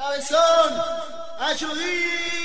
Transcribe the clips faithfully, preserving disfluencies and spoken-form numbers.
Cabezón, ayudí.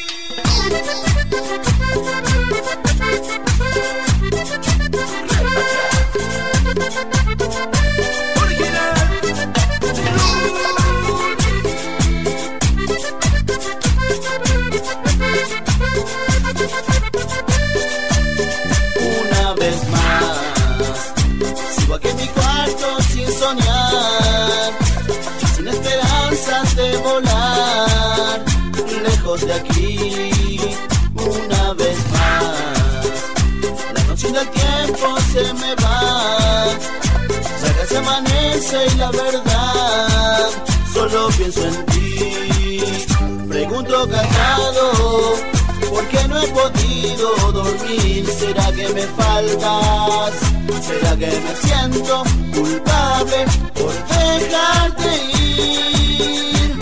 Una vez más, sigo aquí en mi cuarto sin soñar, sin esperanzas de volar lejos de aquí. Una vez más, la noche del tiempo se me va, ya casi amanece y la verdad, solo pienso en ti. Pregunto callado, ¿por qué no he podido dormir? ¿Será que me faltas? ¿Será que me siento culpable por dejarte ir?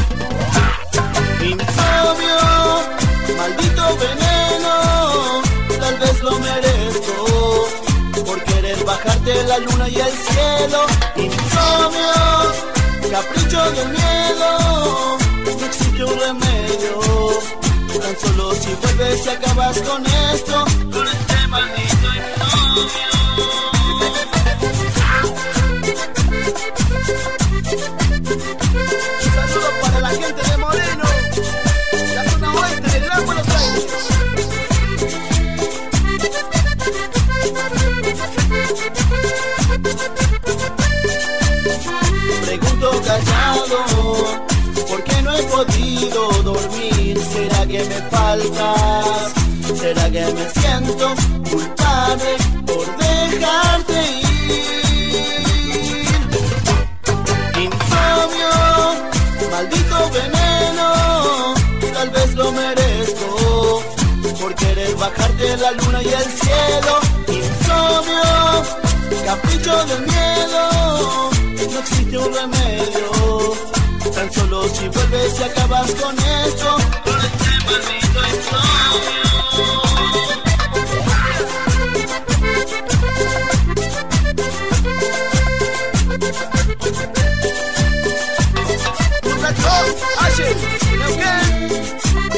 Insomnio, maldito veneno, tal vez lo merezco por querer bajarte la luna y el cielo. Insomnio, capricho del miedo, no existe un remedio. Tan solo si vuelves y acabas con esto, con este maldito insomnio. Un saludo para la gente de Moreno, la zona oeste del Gran Buenos Aires. Pregunto callado, ¿por qué no he podido dormir? ¿Será que me faltas? ¿Será que me siento culpable por dejarte ir? Insomnio, maldito veneno, tal vez lo merezco por querer bajarte la luna y el cielo. Insomnio, capricho del miedo, no existe un remedio. Tan solo si vuelves y acabas con esto, con este maldito insomnio. Muchachos, ayer, Neuquén.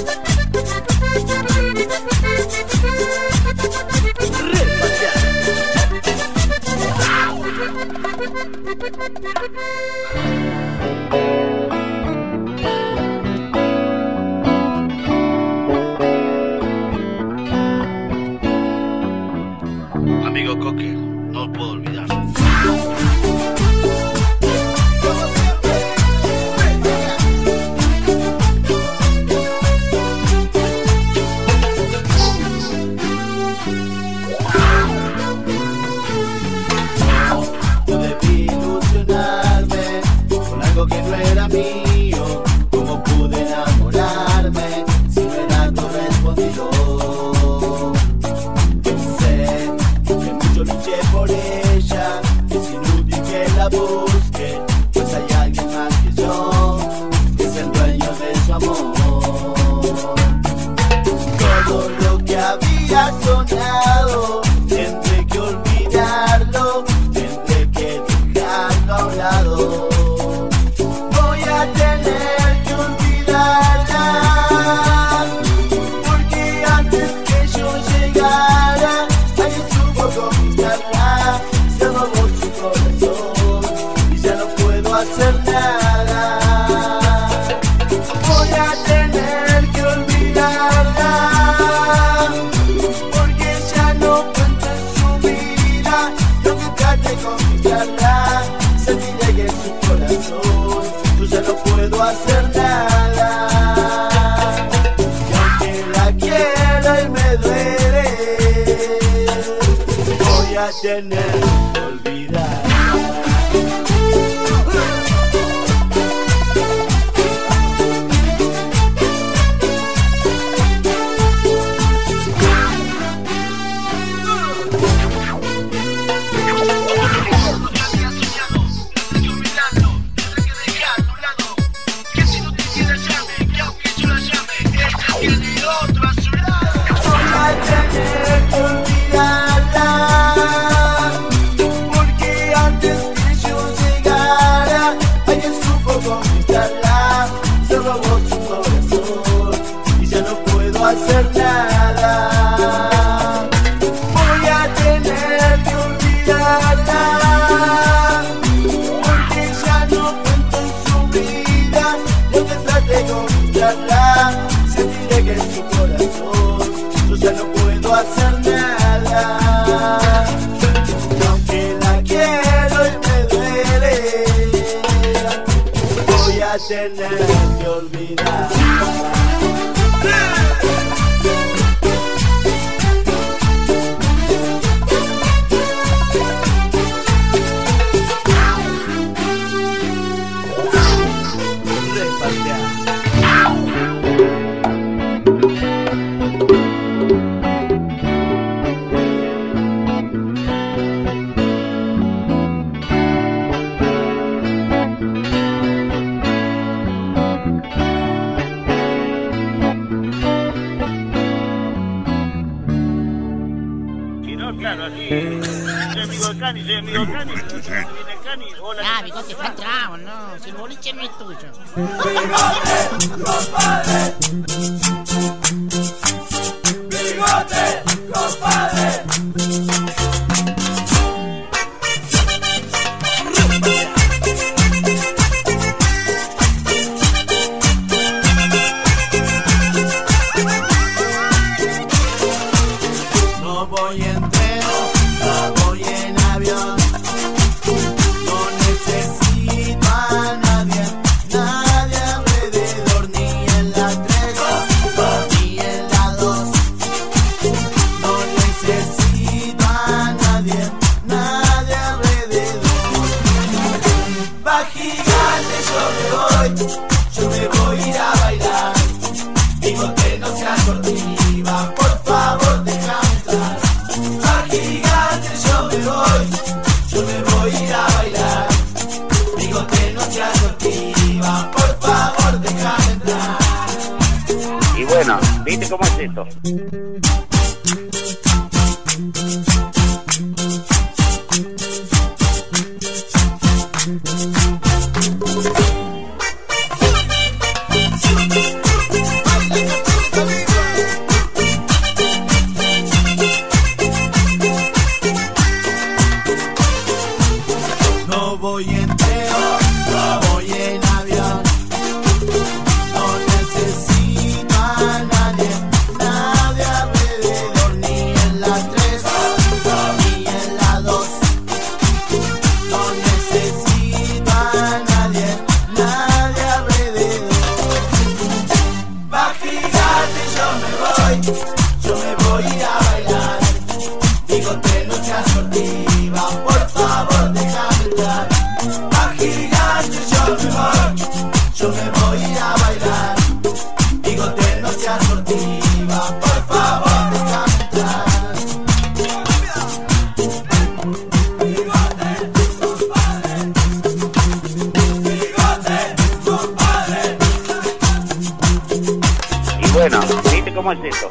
Amigo Coque, no lo puedo olvidar. Debí ilusionarme con algo que no era mío. ¿Cómo pude enamorarme si no era correspondido? Yo luché por ella, es inútil que la busque, pues hay alguien más que yo, que es el dueño de su amor. Todo lo que había soñado, tendré que olvidarlo, tendré que dejarlo a un lado. Voy a tener que olvidarla, porque antes que yo llegara, alguien supo conquistarla, se robó su corazón y ya no puedo hacer nada. Voy a tener que olvidarla, porque ya no cuenta en su vida. Yo que traté de conquistarla, sentiré que en su corazón yo ya no puedo hacer nada. Y aunque la quiero y me duele, voy a tener que olvidarla. Otro a su lado. Voy a tener que olvidarla. tenés que olvidar. Claro, así. Soy amigo de Cani, soy amigo de Cani. Viene Cani, hola. Ah, bigote, está entrado, no. Si el boliche no es tuyo. ¡Bigote, compadre! ¡Bigote, compadre! No voy en tren, no voy en avión. No necesito a nadie, nadie alrededor, ni en la tres, ni en la dos. No necesito a nadie, nadie alrededor. Va gigante, yo me voy, yo me voy a ir a bailar. Digo que no seas sortiva, por favor déjame entrar. Va gigante, yo me voy, yo me voy a ir a bailar. Digo que no seas sortiva, por favor déjame entrar. Y bueno, ¿viste cómo es esto? No voy en tren, no voy en avión. No necesito a nadie, nadie alrededor, ni en la tres, ni en la dos. No necesito a nadie, nadie alrededor. Va gigante, yo me voy, yo me voy a ir a bailar. Digo que no seas sortiva, por favor déjame entrar. Va gigante, yo me voy, yo me voy a ir a bailar. Digo que no seas sortiva, por favor déjame entrar. Bigote, compadre. Bigote, compadre. Y bueno, ¿viste cómo es esto?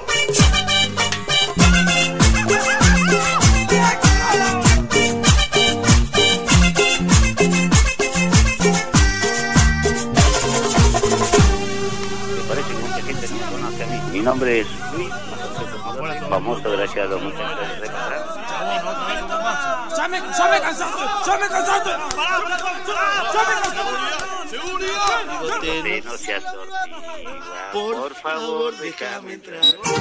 Mi nombre es Luis, famoso gracias a los muchachos de Reparar. ¡Ya me, ya me cansaste! ¡Ya me cansaste! ¡Ya me cansaste! ¡Seguridad! Que no seas sortiva, por favor déjame entrar.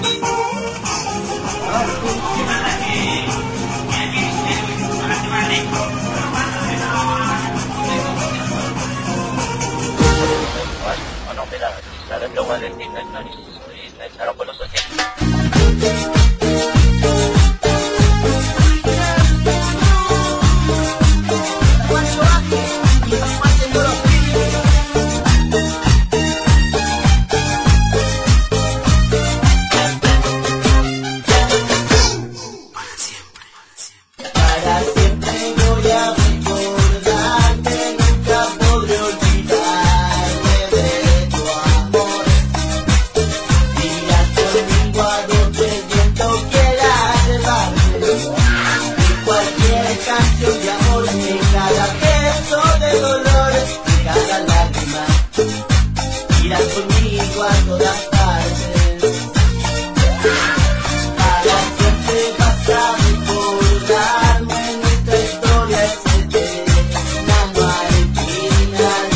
Para siempre voy a recordarte, nunca podré olvidarme de tu amor. Irás conmigo a donde el viento quiera llevarme. Y cualquier canción de amor, en cada gesto de dolor, en cada lágrima, irás conmigo a todas partes. Para siempre vas a recordarme, nuestra historia es eterna, no hay final.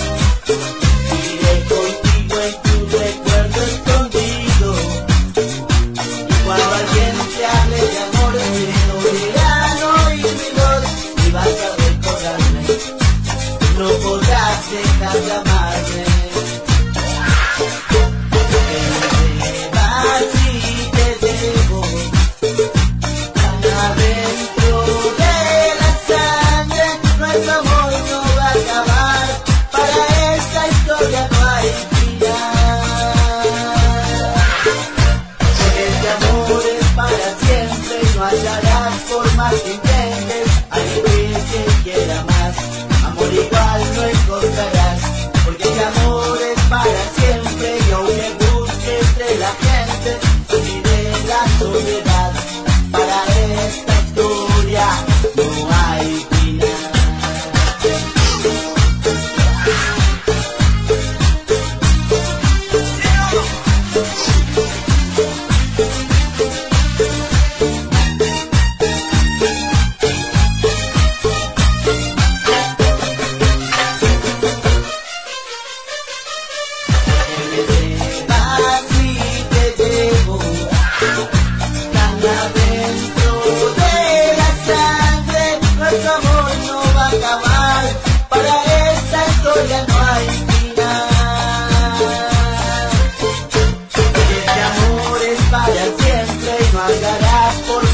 Iré contigo en tu recuerdo escondido. Y cuando alguien te hable de amor, te dolerán oír mi voz y vas a recordarme. No podrás dejar de amarme.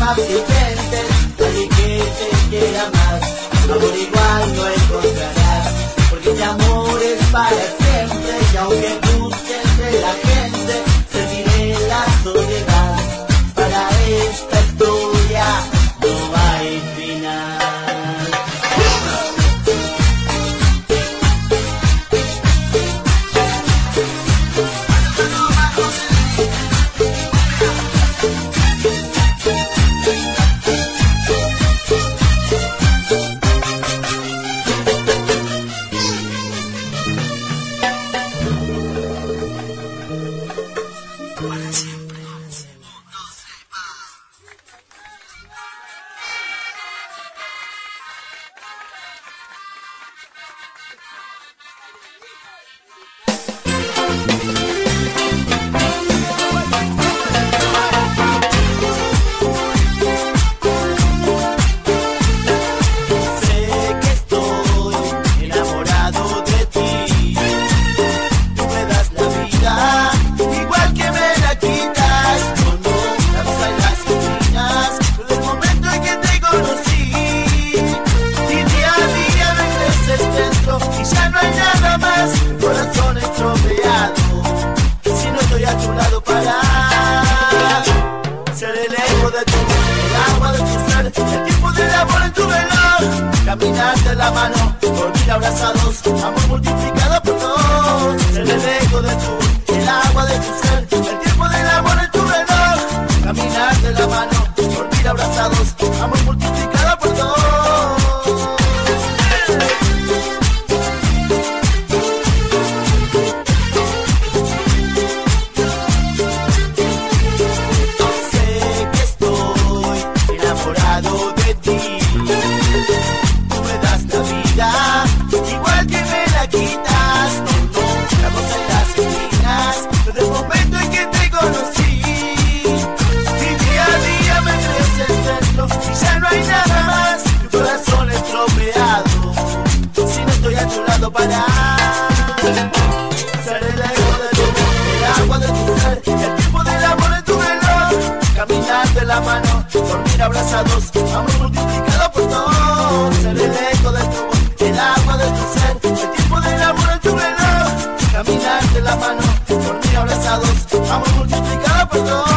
más exigentes, alguien que te quiera más. Amor igual no encontrarás, porque este amor es para siempre. Y aunque busques entre la gente, sentiré la soledad. Para esta historia no hay final. Caminar de la mano, dormir abrazados, amor multiplicado por dos. Ser el eco de tu, el agua de tu ser, el tiempo del amor en tu reloj. Caminar de la mano, dormir abrazados, amor multiplicado por dos. Sé que estoy enamorado de ti. Igual que me la quitas, no, no, la voz en las esquinas, desde el momento en que te conocí. Y día a día me crece dentro y ya no hay nada más, mi corazón estropeado. Si no estoy a tu lado para ser el eco de tu voz, el agua de tu ser, el tiempo del amor en tu reloj. Caminar de la mano, dormir abrazados, amor multiplicado por dos. Ser el eco de tu voz, el agua de tu ser, el tiempo del amor en tu reloj. Caminar de la mano, dormir abrazados, amor multiplicado por dos.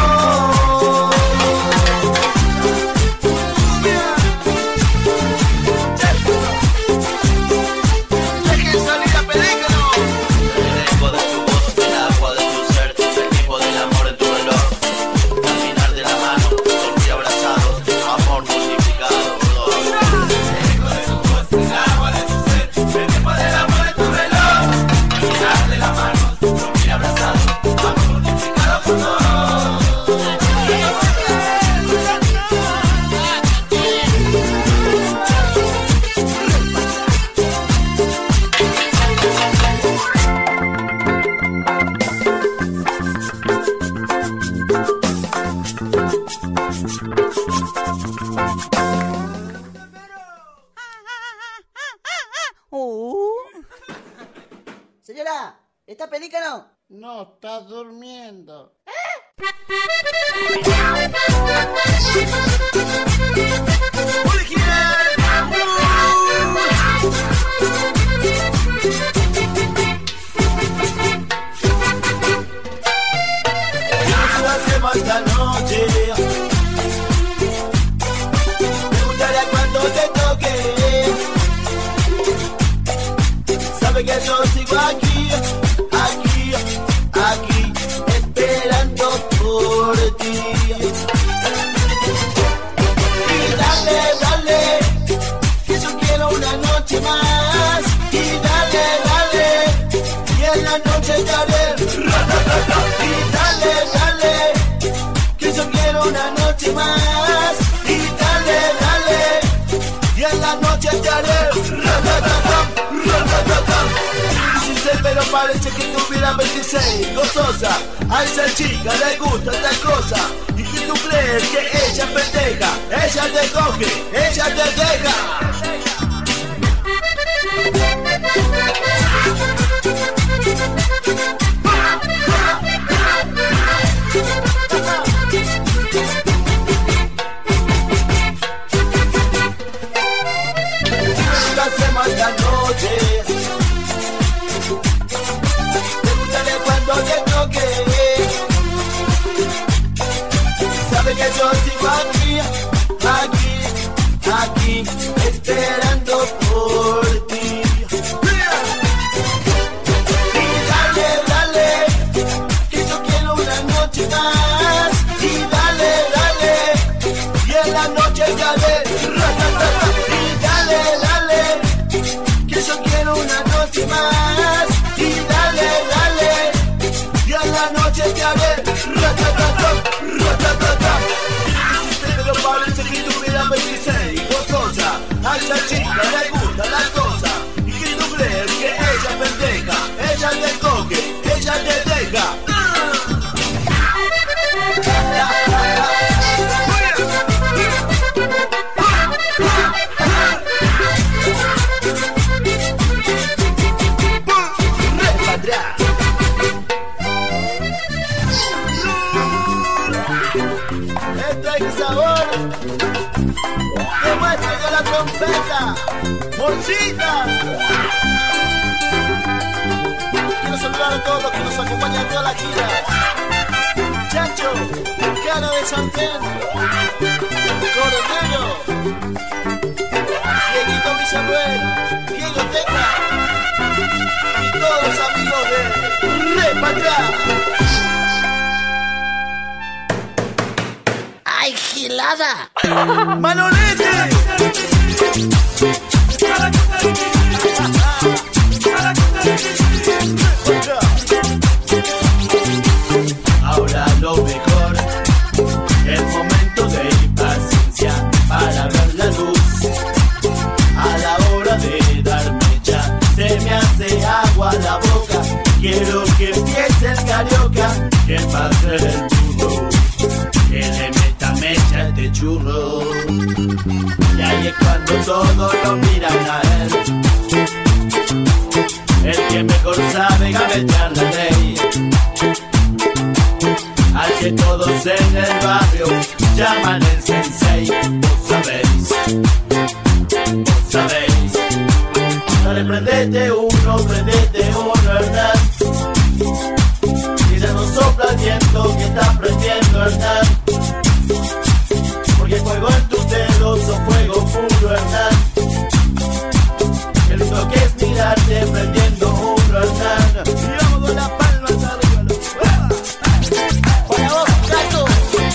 Dejen salir a pelícano. El eco de tu voz, el agua de tu ser, el tiempo del amor en tu reloj. Caminar de la mano, dormir abrazados, amor multiplicado por dos. El eco de tu voz, el agua de tu ser, el tiempo del amor en tu reloj. Caminar de la mano, dormir abrazados, amor multiplicado por dos. Señora, ¿está pelícano? No, está durmiendo. ¿Qué hacemos esta noche? Me gustaría cuando te toque. Sabe que yo sigo aquí, aquí, aquí, esperando por ti. Y dale, dale, que yo quiero una noche más. Y dale, dale, y en la noche te haré. Y dale, dale, que yo quiero una noche más. Y dale, dale, y en la noche te haré. Pero parece que tuviera veintiséis, gozosa. A esa chica le gusta tal cosa. Y si tú crees que ella pendeja, ella te coge, ella te deja. Demuestre con la trompeta. Morcita. Quiero saludar a todos los que nos acompañan en toda la gira. Chacho, Cara de Santén, Coronero, Dieguito Villanuel, Diego Teca y todos los amigos de Repacá. ¡Ay, gilada! ¡Manolete! Ahora lo mejor, el momento de impaciencia para ver la luz. A la hora de dar mecha, se me hace agua la boca. Quiero que empiece el carioca, que pase el churro, que le meta mecha a este churro. Y ahí es cuando todos lo miran a él, el que mejor sabe gavetear la ley. Al que todos en el barrio llaman el sensei. Vos sabéis, vos sabéis. Dale, prendete uno, prendete uno, Hernán. Que ya no sopla el viento que está prendiendo, Hernán. Porque fuego en tus dedos o fuego puro, Hernán. Qué lindo que es mirarte prendiendo uno, Hernán. Y vamos con las palmas arriba. Para vos, gato.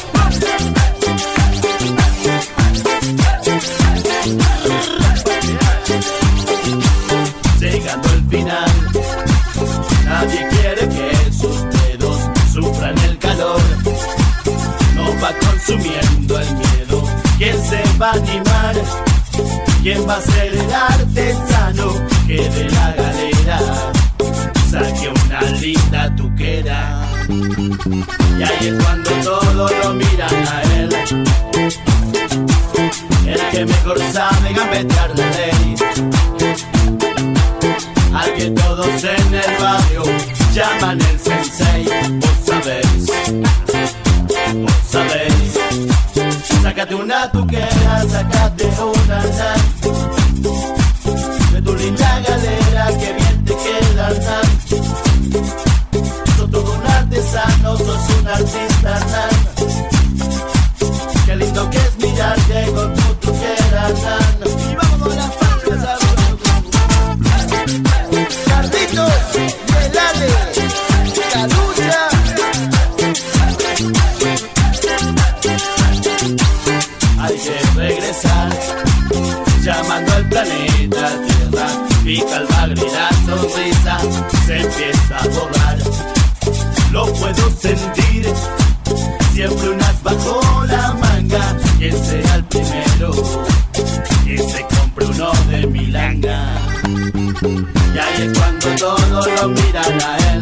Llegando el final, nadie quiere que sus dedos sufran el calor. No va consumiendo el miedo. ¿Quién se va a animar? ¿Quién va a ser el artesano que de la galera saque una linda tuquera? Y ahí es cuando todos lo miran a él, el que mejor sabe gambetear la ley. Al que todos en el barrio llaman el sensei. Vos sabéis, vos sabéis. Sácate una tuquera, sácate una nan. De tu linda galera que bien te queda nan. Sos todo un artesano, sos un artista nan. Qué lindo que es mirarte con tu tuquera nan. Y vamos con las palmas arriba. Cardito, Melale, Calucha. Hay que regresar, llamando al planeta Tierra. Pica el bagre y la sonrisa se empieza a borrar. Lo puedo sentir, siempre unas bajo la manga. Que sea el primero que se compre uno de milanga. Y ahí es cuando todos lo miran a él,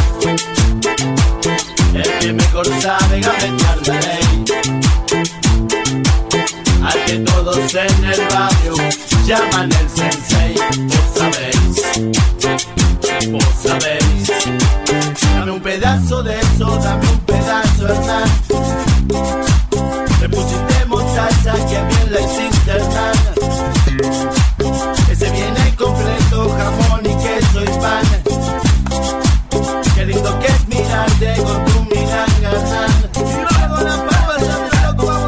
el que mejor sabe gavetear la ley. Al que todos en el barrio llaman el sensei. Vos sabéis, vos sabéis. Dame un pedazo de eso, dame un pedazo, Hernán. Le pusiste mostaza, que bien la hiciste, Hernán. Ese viene completo, jamón y queso y pan. Qué lindo que es mirarte con tu milanga, Hernán. Y vamos con las palmas arriba, loco, vamos.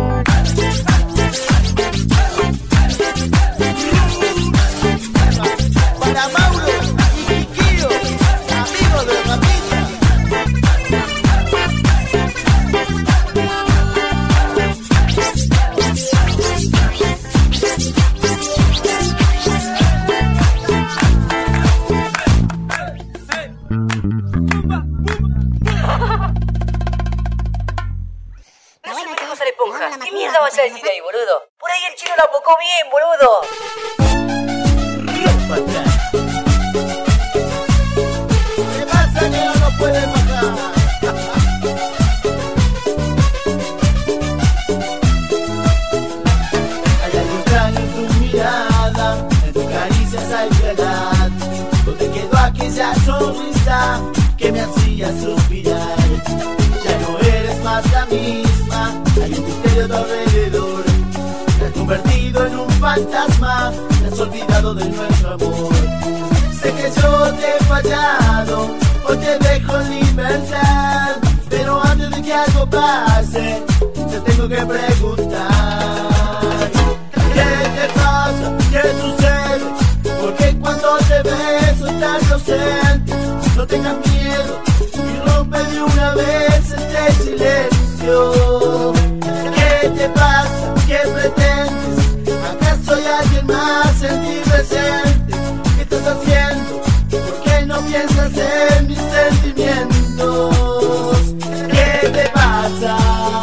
Para Mauro y Quiquillo, amigos de Ramita. ¿Qué mierda vas a decir ahí, boludo? Por ahí el chino la pocó bien, boludo. ¿Qué pasa que no nos pueden bajar? Hay algo extraño en tu mirada, en tus caricias hay verdad. ¿Dónde quedó aquella sonrisa que me hacía suspirar? Ya no eres más la misma, hay un misterio a tu alrededor. convertido en un fantasma, te has olvidado de nuestro amor. Sé que yo te he fallado, hoy te dejo en libertad, pero antes de que algo pase, te tengo que preguntar: ¿qué te pasa? ¿Qué sucede? Porque cuando te beso estás ausente. No tengas miedo y rompe de una vez este silencio. ¿Qué te pasa? ¿Qué pretendes? ¿Acaso hay alguien más en ti presente? ¿Qué estás haciendo? ¿Por qué no piensas en mis sentimientos? ¿Qué te pasa?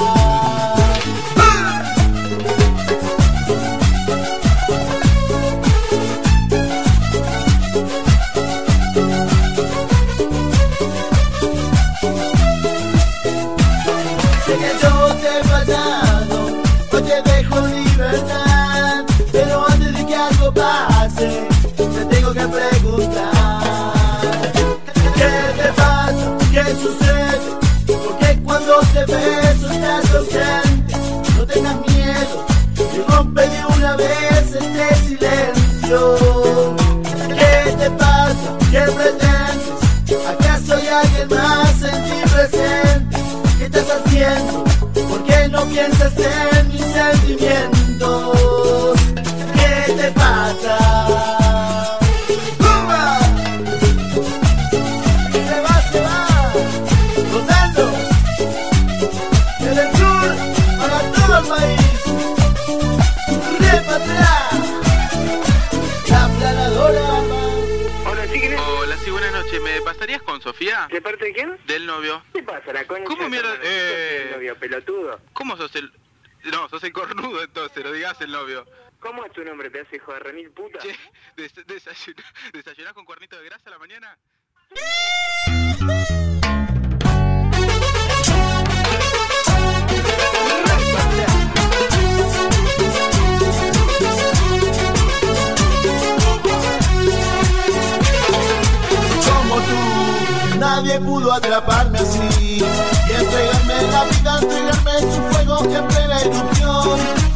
Pase, te tengo que preguntar: ¿qué te pasa? ¿Qué sucede? Porque cuando te beso estás ausente. No tengas miedo y rompe de una vez este silencio. ¿Qué te pasa? ¿Qué pretendes? ¿Acaso hay alguien más en ti presente? ¿Qué estás haciendo? ¿Por qué no piensas en mis sentimientos? ¿Qué te pasa? ¡Pumba! Se va, se va, rodando desde el sur para todo el país. ¡Repatria! La planadora. Hola, ¿sí quién es? Hola, sí, buenas noches. ¿Me pasarías con Sofía? ¿De parte de quién? Del novio. ¿Qué pasa, la concha? ¿Cómo mierda? Eh... ¿El novio pelotudo? ¿Cómo sos el...? No, sos el cornudo entonces, lo digas el novio. ¿Cómo es tu nombre, pedazo hijo de Renil puta? Che, des desayun ¿desayunás con cuernito de grasa a la mañana? Como tú, nadie pudo atraparme así y entregarme la vida, entregarme su fuego en plena erupción.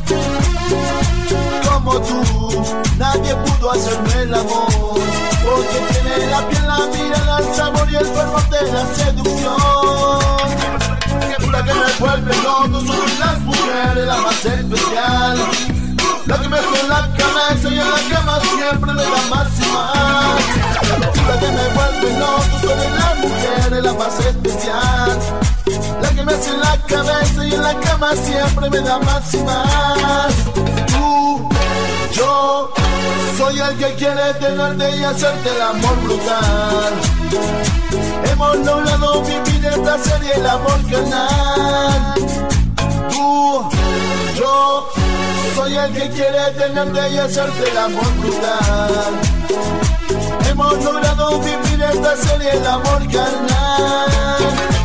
Como tú, nadie pudo hacerme el amor, porque tiene la piel, la mirada, el sabor y el cuerpo de la seducción. La que me vuelve loco son las mujeres, la más especial, la que me hace en la cabeza y en la cama siempre me da más y más. La que me vuelve loco son las mujeres, la más especial, la que me hace en la cabeza y en la cama siempre me da más y más. Tú, yo, soy el que quiere tenerte y hacerte el amor brutal. Hemos logrado vivir el placer y el amor carnal. Tú, yo, soy el que quiere tenerte y hacerte el amor brutal. Hemos logrado vivir el placer y el amor carnal.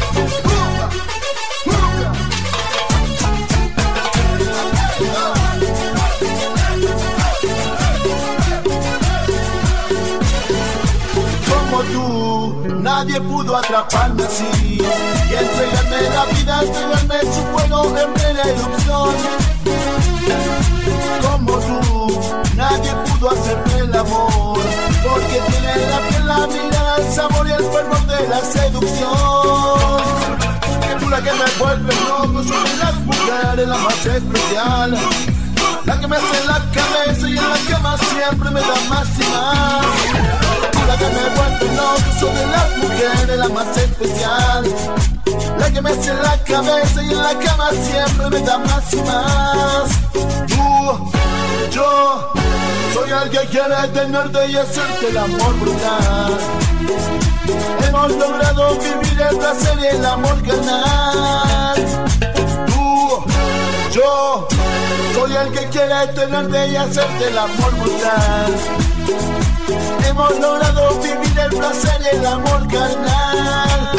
Como tú, nadie pudo atraparme así y entregarme la vida, entregarme su fuego en plena erupción. Como tú, nadie pudo hacerme el amor, porque tiene la piel, la mirada, el sabor y el cuerpo de la seducción. Tú la que me vuelve loco, soy las mujeres la más especial, la que me hace en la cabeza y en la cama siempre me da más y más. Tú la que me vuelve loco, soy las mujeres la más especial, la que me hace en la cabeza y en la cama siempre me da más y más. Tú, yo, soy el que quiere tenerte y hacerte el amor brutal. Hemos logrado vivir el placer y el amor carnal. Tú, yo, soy el que quiere tenerte y hacerte el amor brutal. Hemos logrado vivir el placer y el amor carnal.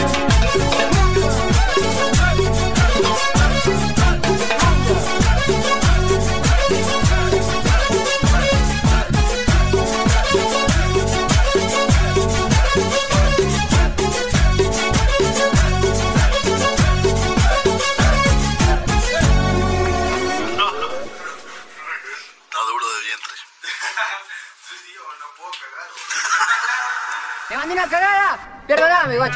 Perdóname, guacho.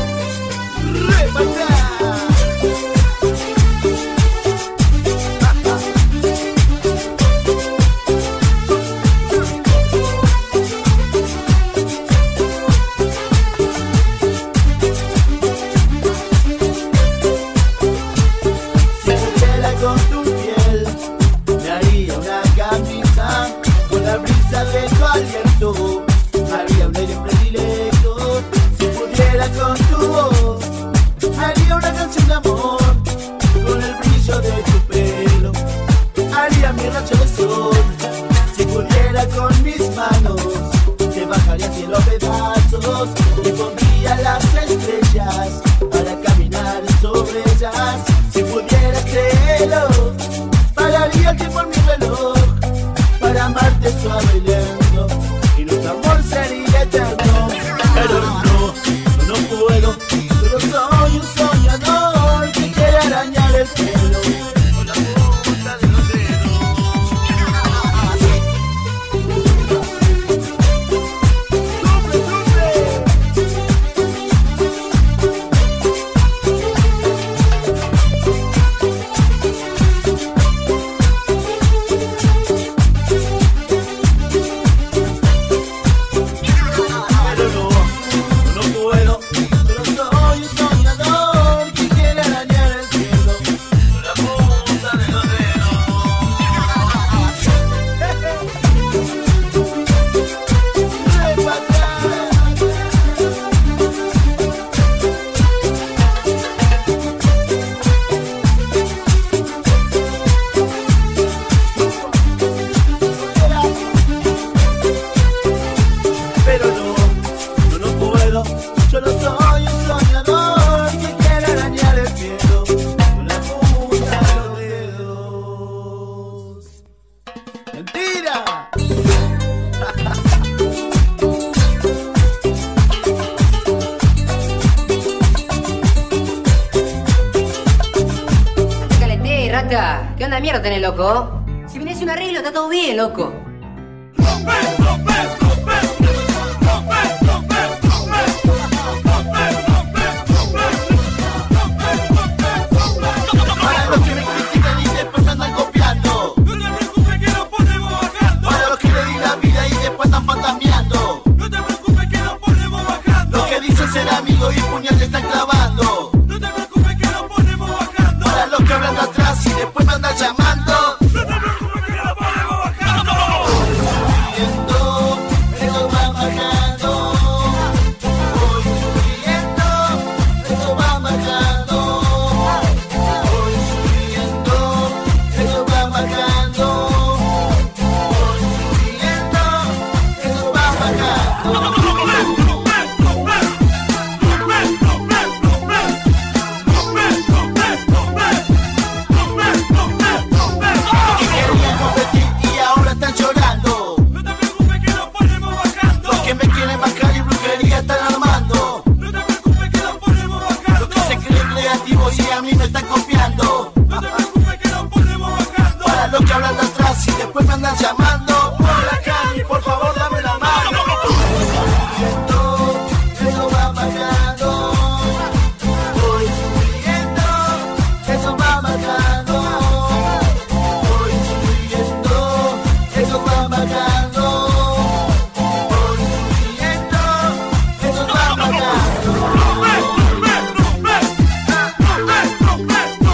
Con tu piel me haría una camisa con la brisa de tu aliento, haría un aire predilecto. Si pudiera con tu voz, haría una canción de amor con el brillo de tu pelo, haría mi rayo de sol. Si pudiera con mis manos, te bajaría cielo a pedazos y pondría las estrellas para caminar sobre ellas. Si pudieras creerlo, pararía el tiempo en mi reloj para amarte suave y lento, y nuestro amor sería eterno. Pero no, no, no puedo, solo soy un soñador que quiere arañar el cielo con la punta de los dedos. ¡Sufre, sufre! ¿Qué onda mierda tenés, loco? Si vienes un arreglo, está todo bien, loco. Para los que me critican y después me andan copiando, No te preocupes que nos ponemos bajando. para los que le di la vida y después están fantasmeando, No te preocupes que nos ponemos bajando. los que dicen ser amigos y puñal te están clavando, No te preocupes que nos ponemos bajando. para los que hablan de atrás y después me andan llamando. No te preocupes que nos ponemos bajando. Subiendo, eso va bajando. Voy subiendo, eso va bajando. Voy subiendo, eso va bajando. Voy subiendo, eso va bajando. Querían competir y ahora están llorando. No te preocupes que nos ponemos bajando. Los que me quieren bajar y brujería están armando. No te preocupes que nos ponemos bajando. Los que se creen creativos y a mí me están copiando. No te preocupes que nos ponemos bajando. Para los que hablan de atrás y después me andan llamando. Hola Cami, por favor dame la mano. Subiendo, eso va bajando. Voy subiendo, eso va bajando. Voy subiendo, eso va bajando. Voy subiendo, eso va bajando.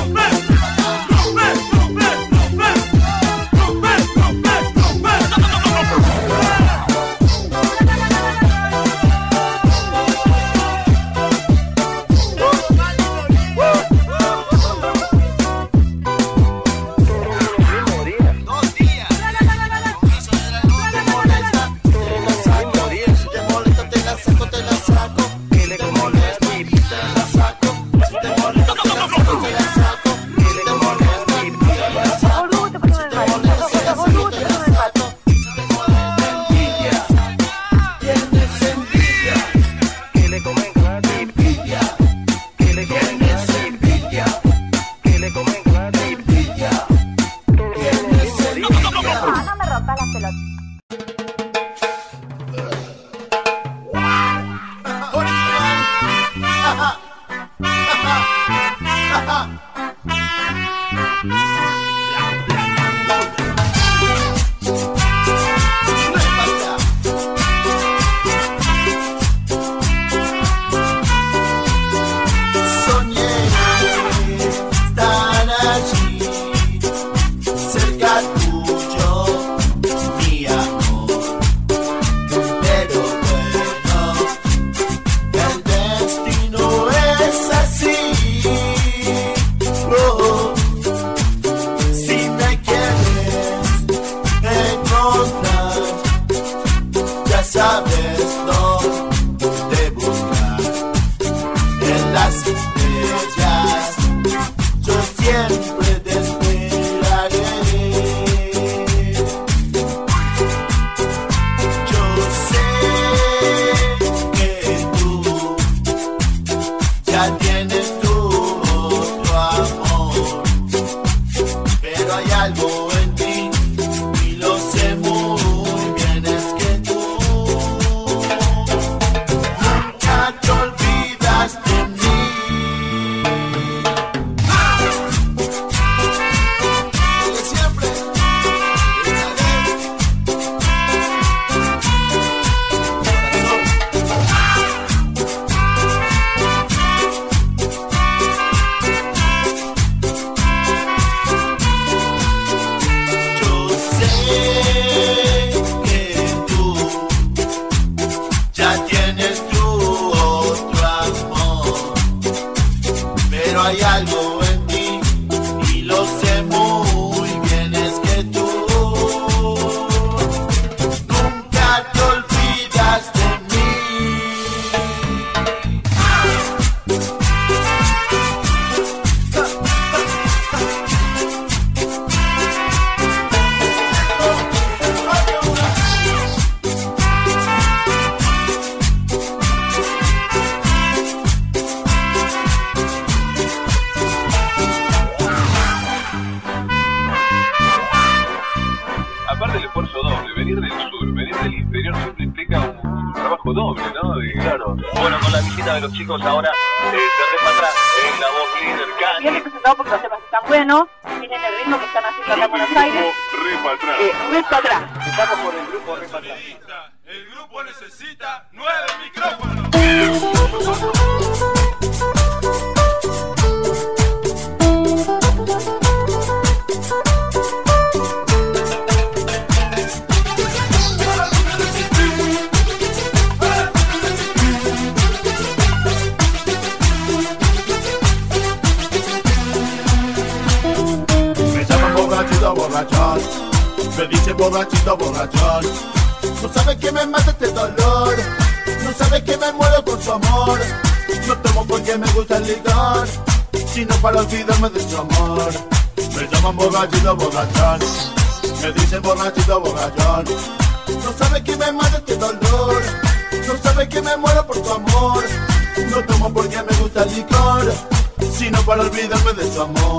Me dice borrachito, borrachón. No sabe que me mata este dolor. No sabe que me muero con su amor. No tomo porque me gusta el licor, sino para olvidarme de su amor. Me llaman borrachito, borrachón. Me dicen borrachito, borrachón. No sabe que me mata este dolor. No sabe que me muero por tu amor. No tomo porque me gusta el licor, sino para olvidarme de su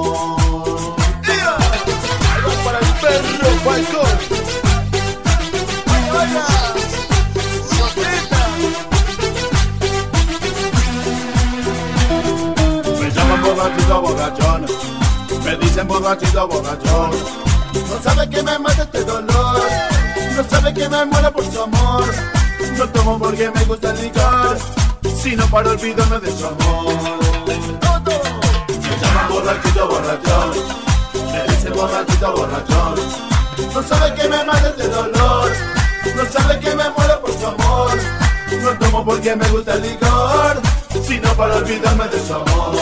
amor. ¡Tira! Algo para el perro Falcón. ¡Vaya! ¡Sopita! Me llaman borrachito, borrachón. Me dicen borrachito, borrachón. No sabe que me mata este dolor. No sabe que me muero por su amor. No tomo porque me gusta el licor, sino para olvidarme de su amor. Me llaman borrachito, borrachón. Me dicen borrachito, borrachón. No sabe que me mata este dolor. No sabe que me muero por su amor. No tomo porque me gusta el licor, sino para olvidarme de su amor.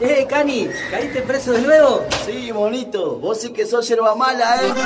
Eh, Cani, ¿caíste preso de nuevo? Sí, bonito. Vos sí que sos yerba mala, ¿eh?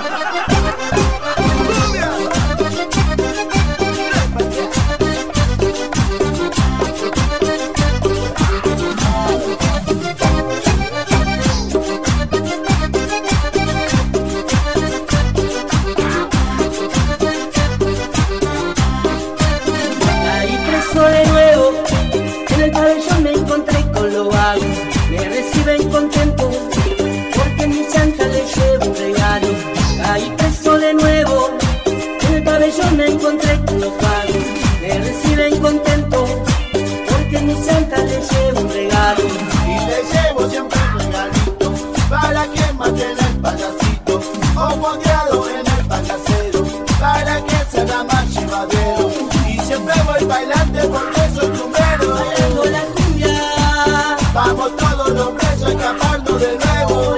Caí preso de nuevo, en el pabellón me encontré con lo vago. Me reciben contento, porque en mi chanta le llevo un regalo. Caí preso de nuevo, en el pabellón me encontré con lo vago. Me reciben contento, porque en mi chanta le llevo un regalo. Y le llevo siempre un regalito, para que mantenga el payasito, o pondeado en el payasero, para que se haga más llevadero. Y siempre voy bailante porque soy tumbero. Bailando la cumbia, vamos todos los presos a escaparnos de nuevo.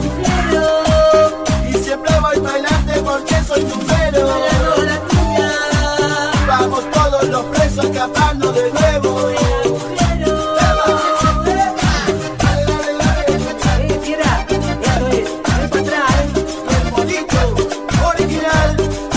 Y siempre voy bailante porque soy tumbero. bailando la cumbia, Vamos todos los presos a escaparnos de nuevo. eh, fiera, eso es, ven para atrás, eh. El bonito, original.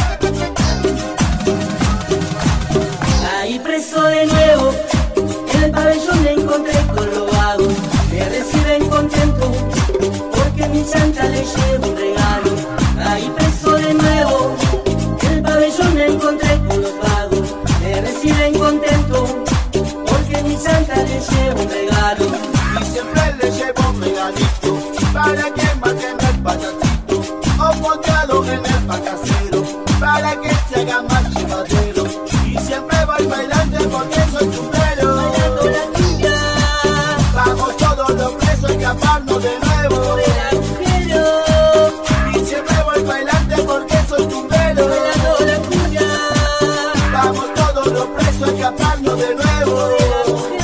Ahí preso de nuevo, en el pabellón me encontré con lo vago. Me reciben contento, porque en mi chanta le llevo un regalo. Ahí preso de nuevo, en el pabellón me encontré con los vagos. Me reciben contento, porque en mi chanta le llevo un regalo. Y siempre le llevo un regalito, para que mantenga el payasito, o pondeado en el payasero, para que se haga más llevadero. Y siempre voy bailante porque soy tumbero. Bailando la cumbia, Vamos todos los presos a escaparnos de nuevo. el agujero. Y siempre voy bailante porque soy tumbero. Bailando la cumbia, Vamos todos los presos a escaparnos de nuevo. el agujero.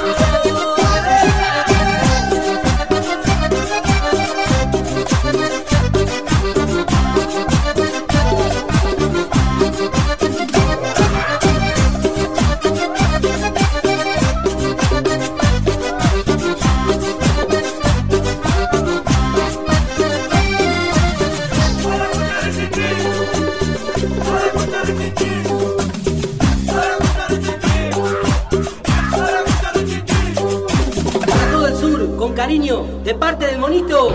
Para todo el sur, con cariño, de parte del monito.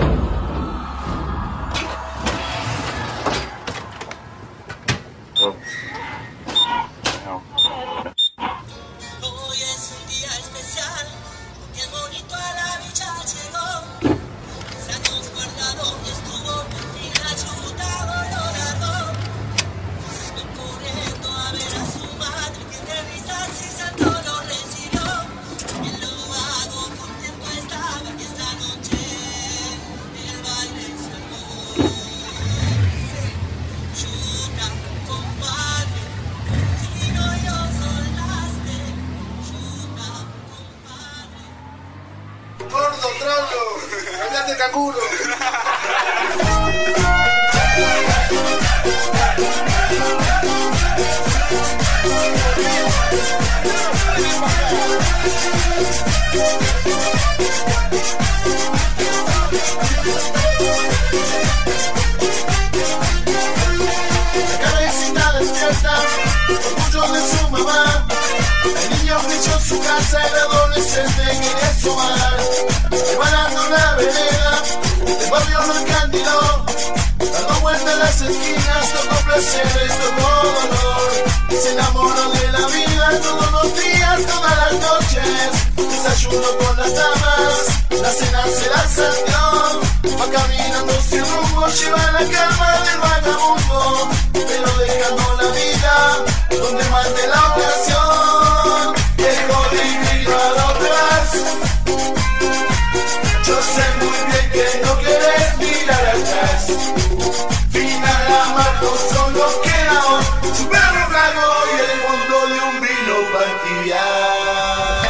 Hoy es un día especial, que el monito a la villa llegó. Se años guardado estuvo, y la chuta colorado. Fue corriendo a ver a su madre, que de risas y santo lo recibió. Y el vago contento estaba, que esta noche el baile se armó. Chuta, compadre, si no yo soldaste. Chuta, compadre. Gordo, trolo, hablate canguro. Cabecita despierta, orgullo de su mamá. El niño brilló en su casa, el adolescente quería asomar. Preparando la vereda, el barrio lo encandiló. Dando vueltas en las esquinas, tocó placeres, tocó dolor. Se enamoró de la vida todos los días, todas las noches. Desayuno con las damas, la cena se la salió. Va caminando sin rumbo, lleva la cama del vagabundo. Pero dejando la vida, donde mande la ocasión. Dejo de vivir a atrás. Yo sé muy bien que no querés mirar atrás. Final amargo solo queda hoy. Su perro blanco y el fondo de un vino para tibiar.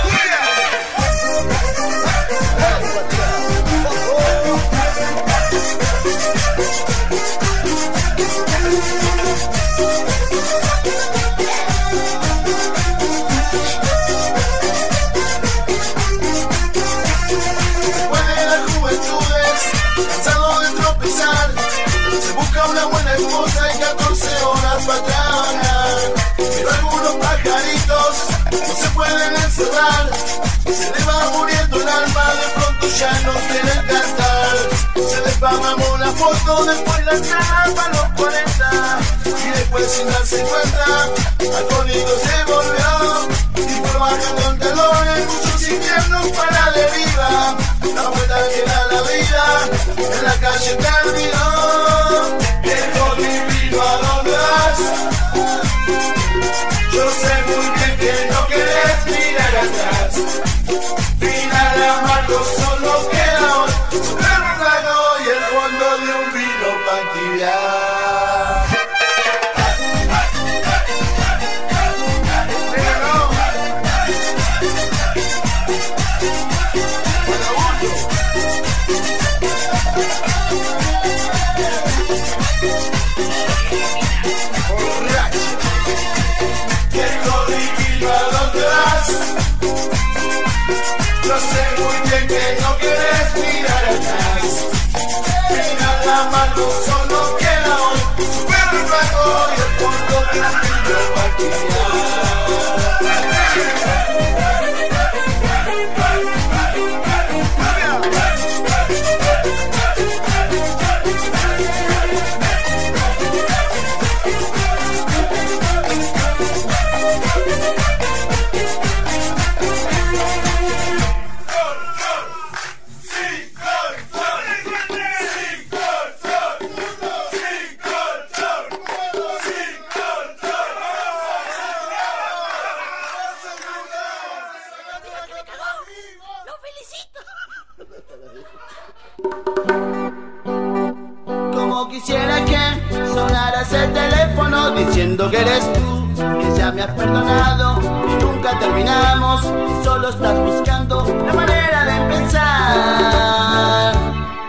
la esposa y catorce horas para trabajar. Pero algunos pajaritos no se pueden encerrar, se les va muriendo el alma, de pronto ya no quieren cantar. Se les va mamó la foto, después la cara para los cuarenta, y después sin darse cuenta, alcohólico se volvió, y por bajando en talones, muchos infiernos para la deriva. La vuelta que da la vida, en la calle terminó. Viejo divino, ¿a dónde vas? Yo sé muy bien que no querés mirar atrás. Final amargo solo queda hoy, sobre el trago y el fondo de un vino para tibiar. Yo sé muy bien que no quieres mirar atrás. Final amargo solo queda hoy, super el flaco y el fondo de un vino para tibiar. Como quisiera que sonaras el teléfono diciendo que eres tú, que ya me has perdonado y nunca terminamos, y solo estás buscando la manera de empezar.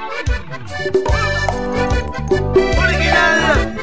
Original.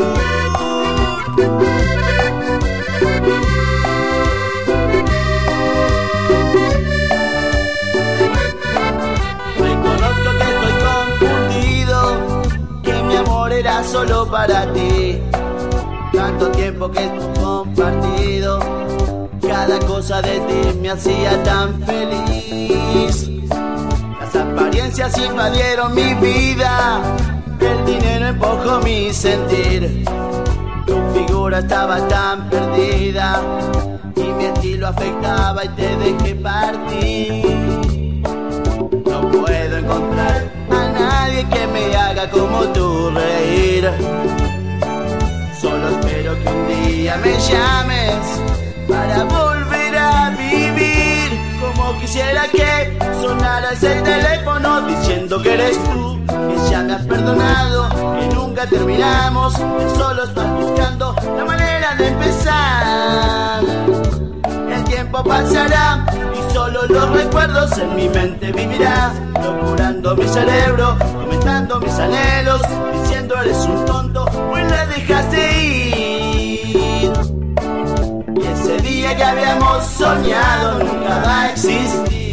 Reconozco que estoy confundido, que mi amor era solo para ti. Tanto tiempo que hemos compartido, cada cosa de ti me hacía tan feliz. Las apariencias invadieron mi vida, el dinero empujó mi sentir. Tu figura estaba tan perdida y mi estilo afectaba y te dejé partir. No puedo encontrar a nadie que me haga como tú reír. Solo espero que un día me llames para volver a vivir. Como quisiera que sonara ese teléfono diciendo que eres tú, que ya me has perdonado, que nunca terminamos, que solo estás buscando la manera de empezar. El tiempo pasará y solo los recuerdos en mi mente vivirá, locurando mi cerebro, aumentando mis anhelos, diciendo eres un tonto, pues la dejaste ir. Y ese día que habíamos soñado nunca va a existir.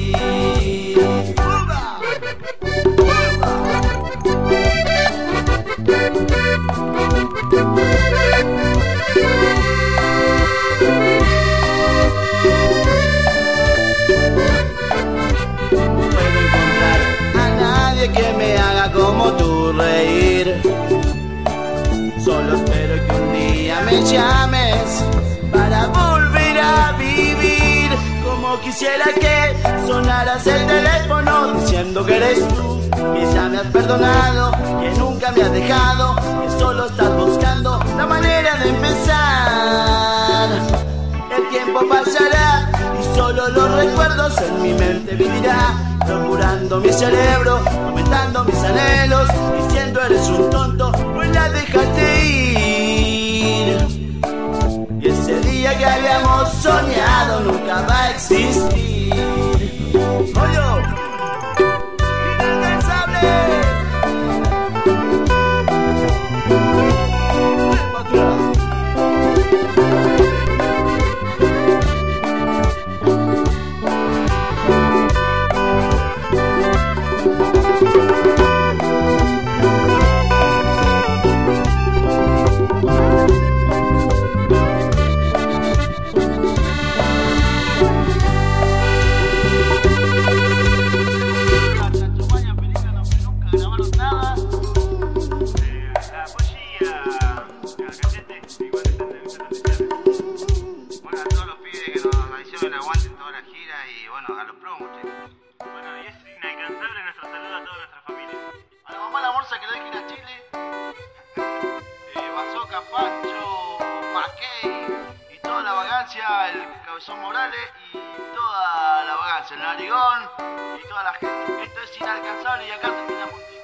Que me haga como tú reír. Solo espero que un día me llames para volver a vivir. Como quisiera que sonaras el teléfono diciendo que eres tú, que ya me has perdonado, que nunca me has dejado, que solo estás buscando la manera de empezar. El tiempo pasará y solo los recuerdos en mi mente vivirá, procurando mi cerebro, aumentando mis anhelos, diciendo eres un tonto, pues la dejaste ir. Y ese día que habíamos soñado nunca va a existir. ¡Oye! ¡Inalcanzable! pibes que nos hicieron el aguante en toda la gira y bueno, a los promos, chicos. Bueno, y es inalcanzable nuestro saludo a toda nuestra familia. A la mamá la morsa que lo dejen a Chile. Eh, Bazooka, Pancho, Mackey y toda la vagancia, el Cabezón Morales y toda la vagancia, el Narigón y toda la gente. Esto es inalcanzable y acá terminamos.